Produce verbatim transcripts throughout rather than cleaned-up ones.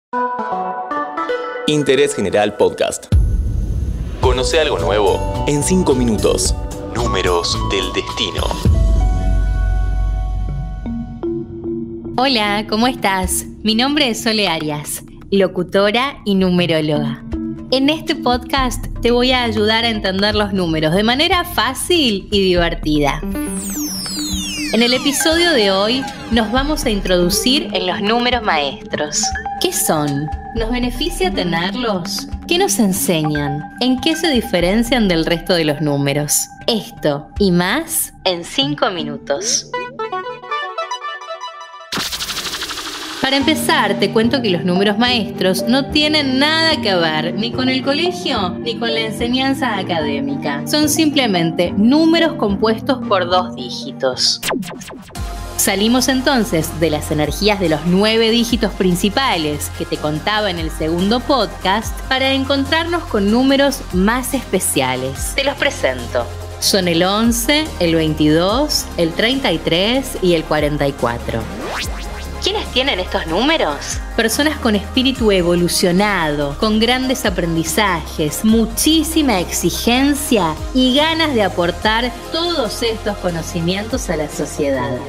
Interés General Podcast. Conoce algo nuevo en cinco minutos. Números del destino. Hola, ¿cómo estás? Mi nombre es Sole Arias, locutora y numeróloga. En este podcast te voy a ayudar a entender los números de manera fácil y divertida. En el episodio de hoy nos vamos a introducir en los números maestros. ¿Qué son? ¿Nos beneficia tenerlos? ¿Qué nos enseñan? ¿En qué se diferencian del resto de los números? Esto y más en cinco minutos. Para empezar, te cuento que los números maestros no tienen nada que ver ni con el colegio ni con la enseñanza académica. Son simplemente números compuestos por dos dígitos. Salimos entonces de las energías de los nueve dígitos principales que te contaba en el segundo podcast para encontrarnos con números más especiales. Te los presento. Son el once, el veintidós, el treinta y tres y el cuarenta y cuatro. ¿Quiénes tienen estos números? Personas con espíritu evolucionado, con grandes aprendizajes, muchísima exigencia y ganas de aportar todos estos conocimientos a la sociedad.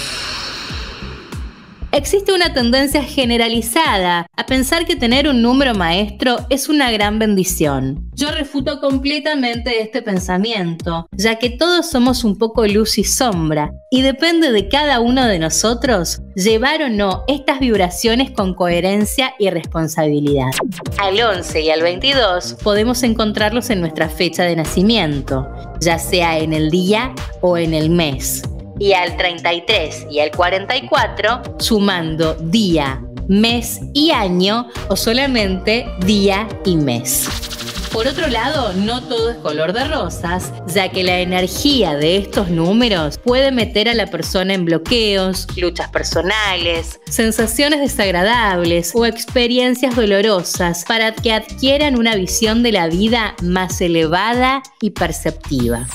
Existe una tendencia generalizada a pensar que tener un número maestro es una gran bendición. Yo refuto completamente este pensamiento, ya que todos somos un poco luz y sombra, y depende de cada uno de nosotros llevar o no estas vibraciones con coherencia y responsabilidad. Al once y al veintidós podemos encontrarlos en nuestra fecha de nacimiento, ya sea en el día o en el mes. Y al treinta y tres y al cuarenta y cuatro sumando día, mes y año o solamente día y mes. Por otro lado, no todo es color de rosas, ya que la energía de estos números puede meter a la persona en bloqueos, luchas personales, sensaciones desagradables o experiencias dolorosas para que adquieran una visión de la vida más elevada y perceptiva.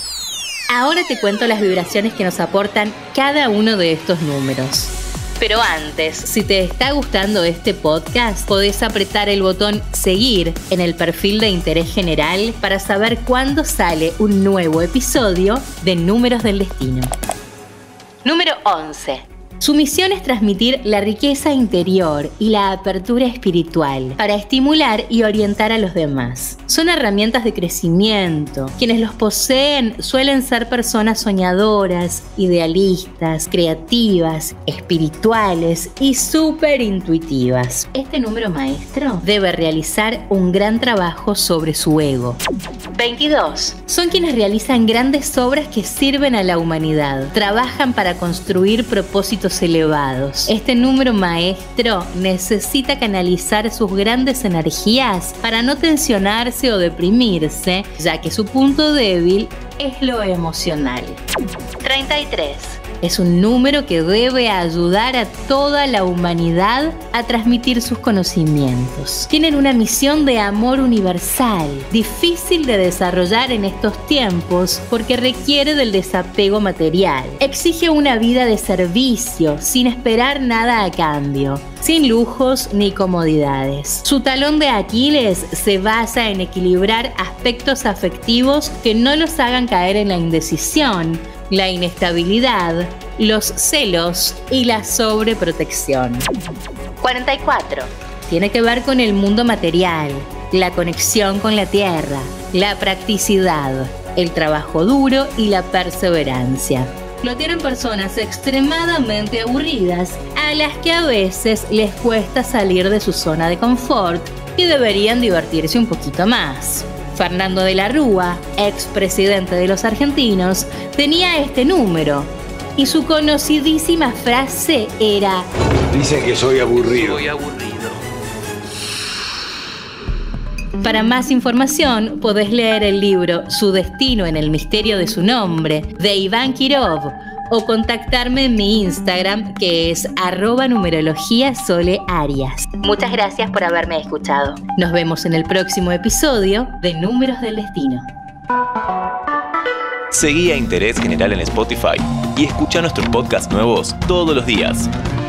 Ahora te cuento las vibraciones que nos aportan cada uno de estos números. Pero antes, si te está gustando este podcast, podés apretar el botón seguir en el perfil de Interés General para saber cuándo sale un nuevo episodio de Números del Destino. Número once. Su misión es transmitir la riqueza interior y la apertura espiritual para estimular y orientar a los demás. Son herramientas de crecimiento. Quienes los poseen suelen ser personas soñadoras, idealistas, creativas, espirituales y súper intuitivas. Este número maestro debe realizar un gran trabajo sobre su ego. veintidós. Son quienes realizan grandes obras que sirven a la humanidad. Trabajan para construir propósitos elevados. Este número maestro necesita canalizar sus grandes energías para no tensionarse o deprimirse, ya que su punto débil es lo emocional. treinta y tres. Es un número que debe ayudar a toda la humanidad a transmitir sus conocimientos. Tienen una misión de amor universal, difícil de desarrollar en estos tiempos porque requiere del desapego material. Exige una vida de servicio, sin esperar nada a cambio, sin lujos ni comodidades. Su talón de Aquiles se basa en equilibrar aspectos afectivos que no los hagan caer en la indecisión, la inestabilidad, los celos y la sobreprotección. cuarenta y cuatro. Tiene que ver con el mundo material, la conexión con la tierra, la practicidad, el trabajo duro y la perseverancia. Lo tienen personas extremadamente aburridas a las que a veces les cuesta salir de su zona de confort y deberían divertirse un poquito más. Fernando de la Rúa, expresidente de los argentinos, tenía este número y su conocidísima frase era: dicen que soy aburrido. Soy aburrido. Para más información podés leer el libro Su destino en el misterio de su nombre, de Iván Kirov, o contactarme en mi Instagram, que es arroba numerología Sole Arias. Muchas gracias por haberme escuchado. Nos vemos en el próximo episodio de Números del Destino. Seguí a Interés General en Spotify y escucha nuestros podcasts nuevos todos los días.